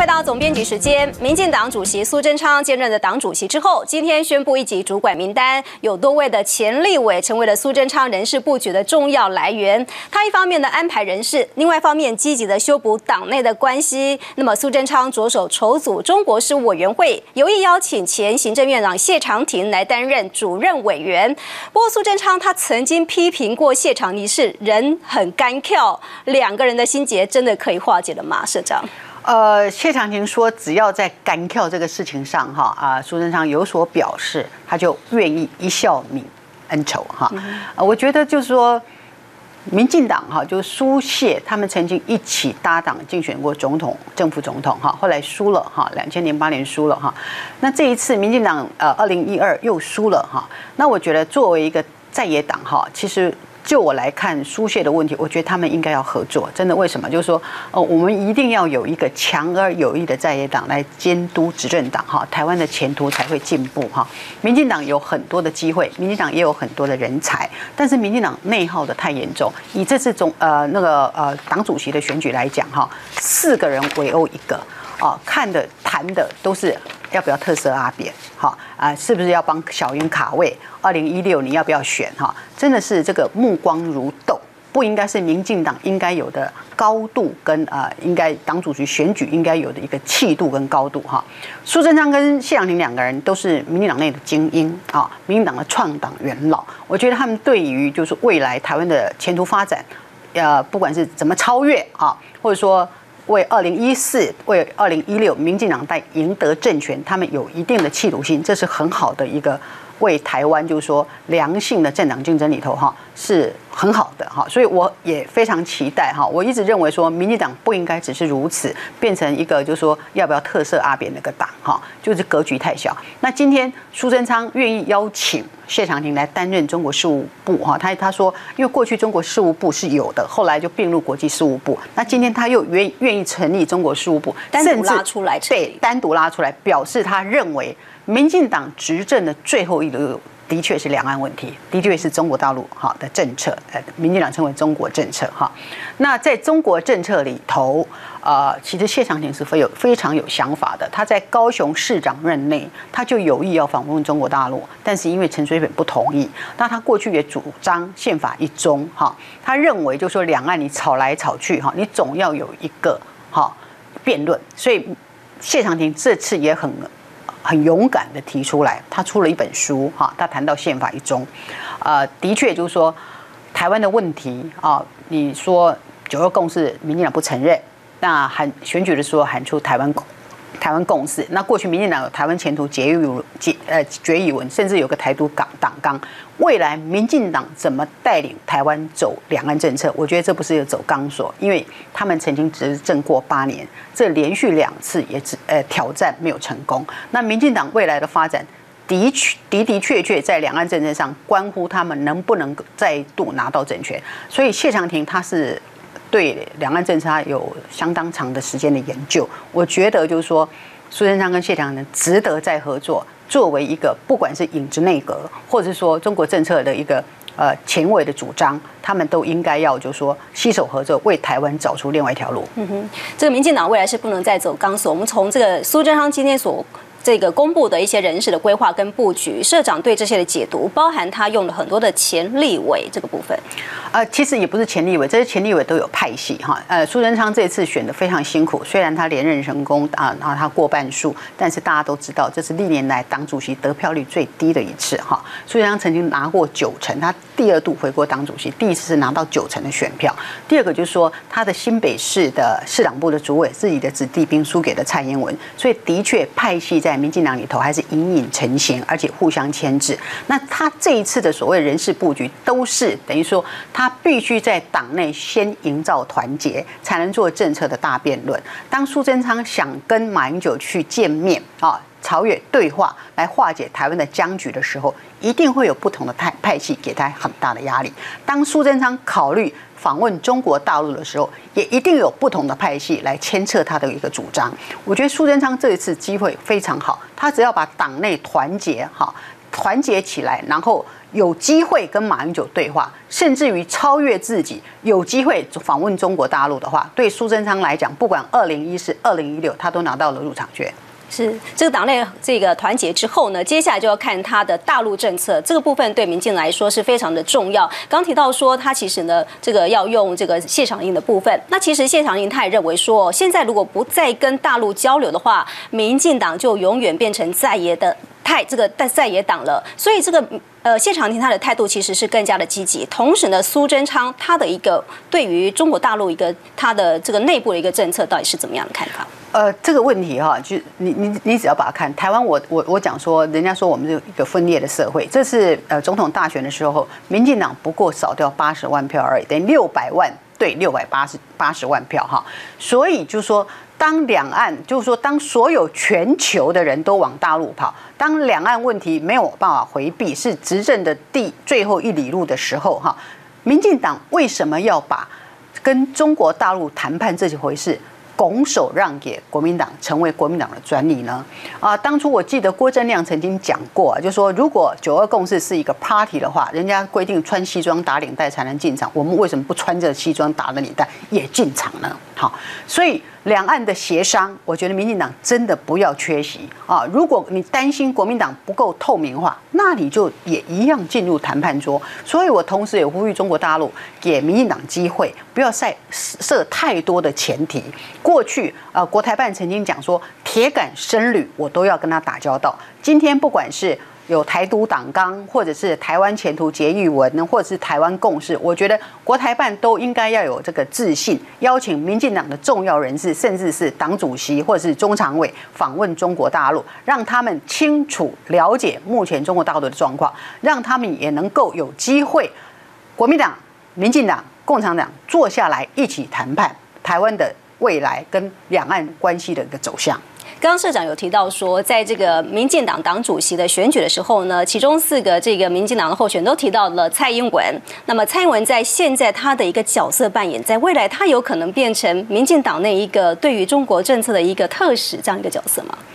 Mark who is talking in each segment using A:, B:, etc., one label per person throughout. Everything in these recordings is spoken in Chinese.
A: 回到总编辑时间，民进党主席苏贞昌兼任的党主席之后，今天宣布一级主管名单，有多位的前立委成为了苏贞昌人事布局的重要来源。他一方面的安排人事，另外一方面积极的修补党内的关系。那么苏贞昌着手筹组中国事务委员会，有意邀请前行政院长谢长廷来担任主任委员。不过苏贞昌他曾经批评过谢长廷是人很干跳，两个人的心结真的可以化解了吗？社长？
B: 谢长廷说，只要在干跳这个事情上，苏贞昌有所表示，他就愿意一笑泯恩仇，我觉得就是说，民进党就是苏谢他们曾经一起搭档竞选过总统、正副总统，后来输了，2008年输了，那这一次民进党2012又输了，那我觉得作为一个在野党，其实。就我来看，苏谢的问题，我觉得他们应该要合作。真的，为什么？就是说，我们一定要有一个强而有力的在野党来监督执政党，台湾的前途才会进步，民进党有很多的机会，民进党也有很多的人才，但是民进党内耗的太严重。以这次党主席的选举来讲，4个人围殴1个，看的谈的都是。要不要特赦阿扁？是不是要帮小英卡位？2016你要不要选？真的是这个目光如豆，不应该是民进党应该有的高度跟应该党主席选举应该有的一个气度跟高度苏贞昌跟谢长廷两个人都是民进党内的精英民进党的创党元老，我觉得他们对于就是未来台湾的前途发展，不管是怎么超越或者说。为2014、为2016民进党在赢得政权，他们有一定的企图心，这是很好的一个为台湾就是说良性的政党竞争里头是很好的所以我也非常期待我一直认为说民进党不应该只是如此，变成一个就是说要不要特赦阿扁那个党就是格局太小。那今天苏贞昌愿意邀请谢长廷来担任中国事务部他说，因为过去中国事务部是有的，后来就并入国际事务部。那今天他又愿意成立中国事务部，
A: 单独拉出来，
B: 对，单独拉出来，表示他认为民进党执政的最后一路。的确是两岸问题，的确是中国大陆的政策，民进党称为中国政策那在中国政策里头，其实谢长廷是非常有想法的。他在高雄市长任内，他就有意要访问中国大陆，但是因为陈水扁不同意，那他过去也主张宪法一中他认为就说两岸你吵来吵去你总要有一个辩论，所以谢长廷这次也很勇敢的提出来，他出了一本书他谈到宪法一中，的确就是说台湾的问题你说9·2共识，民进党不承认，那选举的时候喊出台湾共识，那过去民进党有台湾前途决议文，甚至有个台独党纲，未来民进党怎么带领台湾走两岸政策？我觉得这不是一个走钢索，因为他们曾经执政过8年，这连续2次也挑战没有成功。那民进党未来的发展的确在两岸政策上关乎他们能不能再度拿到政权，所以谢长廷他是。对两岸政策有相当长的时间的研究，我觉得就是说，苏贞昌跟谢长廷值得再合作，作为一个不管是影子内阁，或者是说中国政策的一个前卫的主张，他们都应该要就是说携手合作，为台湾找出另外一条路。
A: 这个民进党未来是不能再走钢索。我们从这个苏贞昌今天所这个公布的一些人事的规划跟布局，社长对这些的解读，包含他用了很多的前立委这个部分。
B: 其实也不是前立委，这些前立委都有派系苏贞昌这次选的非常辛苦，虽然他连任成功然后他过半数，但是大家都知道这是历年来党主席得票率最低的一次苏贞昌曾经拿过90%，他第2度回国党主席，第1次是拿到90%的选票。第二个就是说，他的新北市的市党部的主委自己的子弟兵输给了蔡英文，所以的确派系在民进党里头还是隐隐成型，而且互相牵制。那他这一次的所谓人事布局，都是等于说他必须在党内先营造团结，才能做政策的大辩论。当苏贞昌想跟马英九去见面朝野对话来化解台湾的僵局的时候，一定会有不同的派系给他很大的压力。当苏贞昌考虑访问中国大陆的时候，也一定有不同的派系来牵扯他的一个主张。我觉得苏贞昌这一次机会非常好，他只要把党内团结起来，然后有机会跟马英九对话，甚至于超越自己，有机会访问中国大陆的话，对苏贞昌来讲，不管2014、2016，他都拿到了入场券。
A: 是这个党内这个团结之后呢，接下来就要看他的大陆政策，这个部分对民进来说是非常的重要。刚提到说他其实呢，这个要用这个谢长廷的部分，那其实谢长廷他也认为说，现在如果不再跟大陆交流的话，民进党就永远变成在野党了。所以这个谢长廷他的态度其实是更加的积极。同时呢，苏贞昌他的一个对于中国大陆一个他的这个内部的一个政策到底是怎么样的看法？
B: 这个问题哈，就你只要把它看台湾，我讲说，人家说我们是一个分裂的社会，这是总统大选的时候，民进党不过少掉80万票而已，等于600万对680万票哈，所以就是说。当两岸就是说，当所有全球的人都往大陆跑，当两岸问题没有办法回避，是执政的最后一里路的时候，哈，民进党为什么要把跟中国大陆谈判这回事拱手让给国民党，成为国民党的专利呢？当初我记得郭正亮曾经讲过，就说如果9·2共识是一个 party 的话，人家规定穿西装打领带才能进场，我们为什么不穿着西装打着领带也进场呢？好，所以两岸的协商，我觉得民进党真的不要缺席啊！如果你担心国民党不够透明化，那你就也一样进入谈判桌。所以我同时也呼吁中国大陆给民进党机会，不要设太多的前提。过去国台办曾经讲说，铁杆深绿我都要跟他打交道。今天不管是有台独党纲，或者是台湾前途决议文，或者是台湾共识，我觉得国台办都应该要有这个自信，邀请民进党的重要人士，甚至是党主席或者是中常委访问中国大陆，让他们清楚了解目前中国大陆的状况，让他们也能够有机会，国民党、民进党、共产党坐下来一起谈判台湾的未来跟两岸关系的一个走向。
A: 刚刚社长有提到说，在这个民进党党主席的选举的时候呢，其中4个这个民进党的候选人都提到了蔡英文。那么蔡英文在现在他的一个角色扮演，在未来他有可能变成民进党内一个对于中国政策的一个特使这样一个角色吗？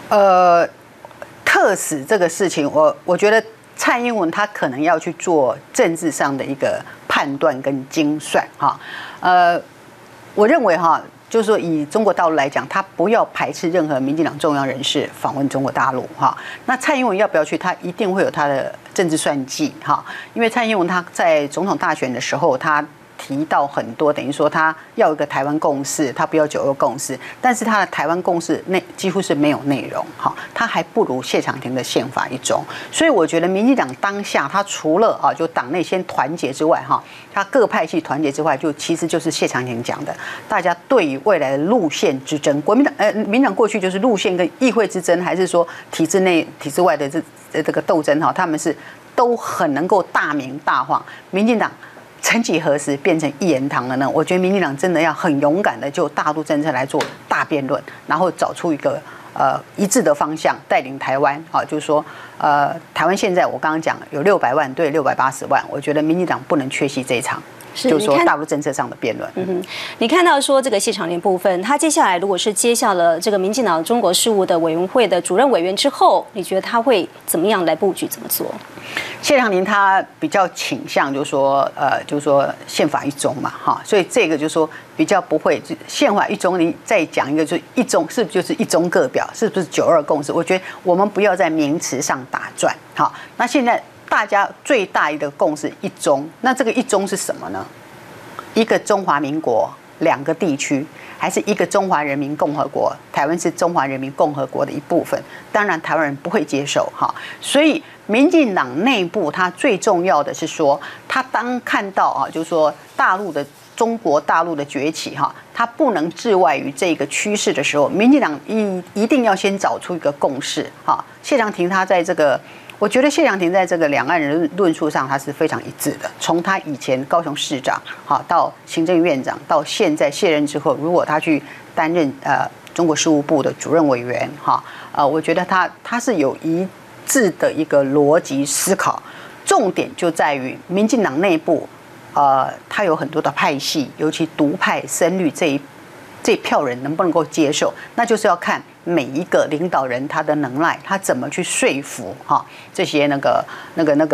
B: 特使这个事情，我觉得蔡英文他可能要去做政治上的一个判断跟精算哈。我认为哈。就是说，以中国大陆来讲，他不要排斥任何民进党重要人士访问中国大陆哈。那蔡英文要不要去？他一定会有他的政治算计哈。因为蔡英文他在总统大选的时候，他提到很多，等于说他要一个台湾共识，他不要9·2共识，但是他的台湾共识几乎是没有内容哈，他还不如谢长廷的宪法1中，所以我觉得民进党当下他除了就党内先团结之外哈，他各派系团结之外，其实就是谢长廷讲的，大家对于未来的路线之争，民进党过去就是路线跟议会之争，还是说体制内体制外的这个斗争哈，他们是都很能够大明大放，民进党。曾几何时变成一言堂了呢？我觉得民进党真的要很勇敢的就大陆政策来做大辩论，然后找出一个一致的方向，带领台湾就是说台湾现在我刚刚讲有600万对680万，我觉得民进党不能缺席这一场。就是说大陆政策上的辩论。
A: 你看到说这个谢长廷部分，他接下来如果是接下了这个民进党中国事务的委员会的主任委员之后，你觉得他会怎么样来布局，怎么做？
B: 谢长廷他比较倾向就是说宪法1中嘛哈，所以这个就是说比较不会宪法1中，你再讲一个就是1中是不是就是1中各表，是不是9·2共识？我觉得我们不要在名词上打转好，那现在。大家最大的共识1中，那这个1中是什么呢？一个中华民国2个地区，还是一个中华人民共和国？台湾是中华人民共和国的一部分，当然台湾人不会接受哈。所以民进党内部，它最重要的是说，他当看到就是说中国大陆的崛起哈，它不能置外于这个趋势的时候，民进党一定要先找出一个共识哈。谢长廷他在这个。我觉得谢长廷在这个两岸人论述上，他是非常一致的。从他以前高雄市长，到行政院长，到现在卸任之后，如果他去担任中国事务部的主任委员，我觉得他是有一致的一个逻辑思考。重点就在于民进党内部，他有很多的派系，尤其独派深绿这票人能不能够接受，那就是要看每一个领导人他的能耐，他怎么去说服这些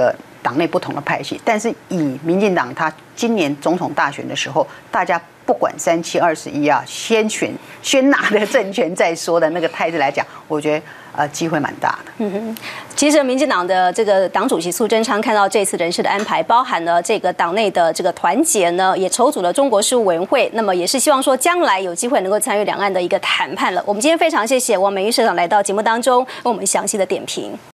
B: 党内不同的派系，但是以民进党他今年总统大选的时候，大家不管3721啊，先拿了政权再说的那个态势来讲，我觉得机会蛮大的。
A: 其实民进党的这个党主席苏贞昌看到这次人事的安排，包含了这个党内的这个团结呢，也筹组了中国事务委员会，那么也是希望说将来有机会能够参与两岸的一个谈判了。我们今天非常谢谢王美玉社长来到节目当中，为我们详细的点评。